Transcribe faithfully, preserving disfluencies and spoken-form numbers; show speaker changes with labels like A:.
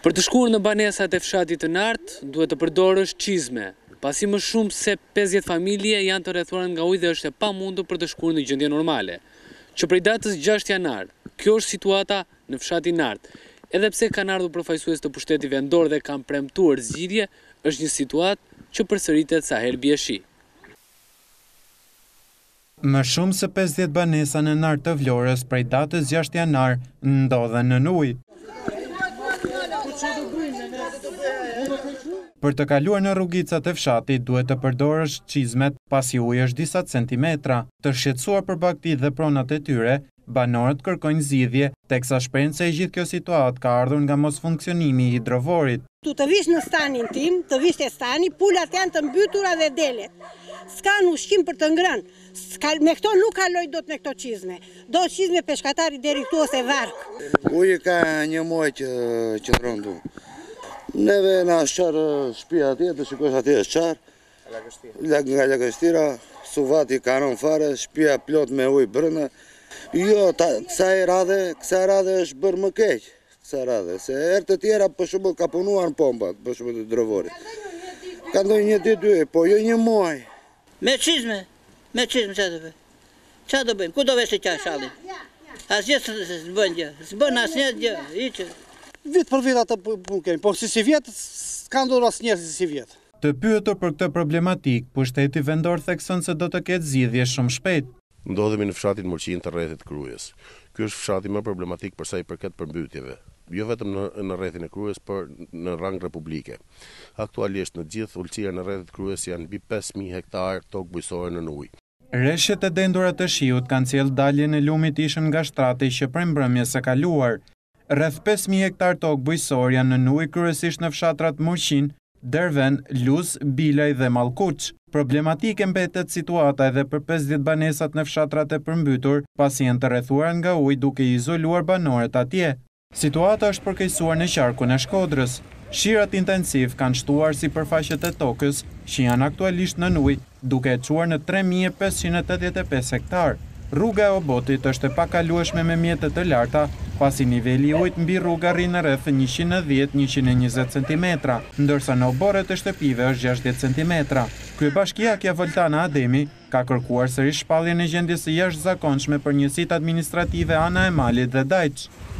A: Për të shkuar në banesat e fshatit të Nart, duhet të përdorësh çizme, pasi më shumë se pesëdhjetë familje janë të rrethuar nga ujë dhe është e pamundur për të shkuar në gjendje normale. Që prej datës gjashtë janar, kjo është situata në fshatin Nart. Edhe pse kanë ardhur përfaqësues të pushtetit vendor dhe kanë premtuar zgjidhje, është një situatë që përsëritet sa herë bie shi.
B: Më shumë se pesëdhjetë banesa në Nart të Vlorës prej datës gjashtë janar ndodhen në ujë. Për të kaluar në rrugicat e fshatit duhet të përdorësh çizmet pasi uji është disa centimetra. Të shqetësuar për bagëtit dhe pronat e tyre, banorët kërkojnë zgjidhje, teksa shprehin se e gjithë kjo situatë ka ardhur nga mosfunksionimi i hidrovorit.
C: Tu të vish në stanin tim, të vish te stani, pulat janë të mbytura dhe delet. S'ka në ushqim për të ngrënë. Me këto nuk kaloj do të me këto çizme. Do çizme peshkatari deri këtu ose vark.
D: Uji ka një muaj që qëndron tu. Neve na qarë shtëpia atje, të shikosh atje është qarë, nga lagështira, suvati kanon fare, shtëpia plot me ujë brenda. Jo, kësaj radhe, kësaj radhe është bërë më keq, kësaj radhe, se herë të tjera për shembull ka punuar në pompat, për shembull të hidrovorit. Ka ndonjë një ditë dy, po jo një muaj.
E: Me çizme, me çizme çfarë do bëjmë? Çfarë do bëjmë? Ku do vesh të qash shallin? Asgjë s'bën gjë, s'bën asnjë gjë, hiç.
F: Vit për vit atë punë kemi, po si si vjet, s'ka ndodhur asnjëherë si si vjet.
B: Të pyetur për këtë problematik, pushteti vendor thekson se do të ketë zgjidhje shumë shpejt.
G: Ndodhemi në fshatin Mulqin të rrethit Krujës. Ky është fshati më problematik për sa i përket përmbytjeve, jo vetëm në, në rrethin e Krujës, por në rang republike. Aktualisht në gjithë ulësia në rrethit Krujës janë mbi pesë mijë hektar tokë bujësore në ujë.
B: Rreshtet e dendura të shiut kanë sjellë daljen e lumit ishën nga shtrati që prej mbrëmjes së kaluar. Rreth pesë mijë hektar tokë bujësor janë në ujë kryesisht në fshatrat Mulqin, Derven, Luz, Bilaj dhe Mallkuç. Problematike mbetet situata edhe për pesëdhjetë banesat në fshatrat e përmbytur, pasi janë të rrethuar nga ujë duke i izoluar banorët atje. Situata është përkeqësuar në qarkun e Shkodrës. Shirat intensiv kanë shtuar sipërfaqet e tokës, që janë aktualisht në ujë, duke e çuar në tre mijë e pesëqind e tetëdhjetë e pesë hektar. Rruga e Obotit është e pakalueshme me mjete të larta, pasi niveli i ujit mbi rrugë arrin në rreth njëqind e dhjetë deri në njëqind e njëzet centimetra, ndërsa në oborret e shtëpive është gjashtëdhjetë centimetra. Kryebashkiakja Voltana Ademi ka kërkuar sërish shpalljen e gjendjes së jashtëzakonshme për njësitë administrative Ana e Malit dhe Dajç.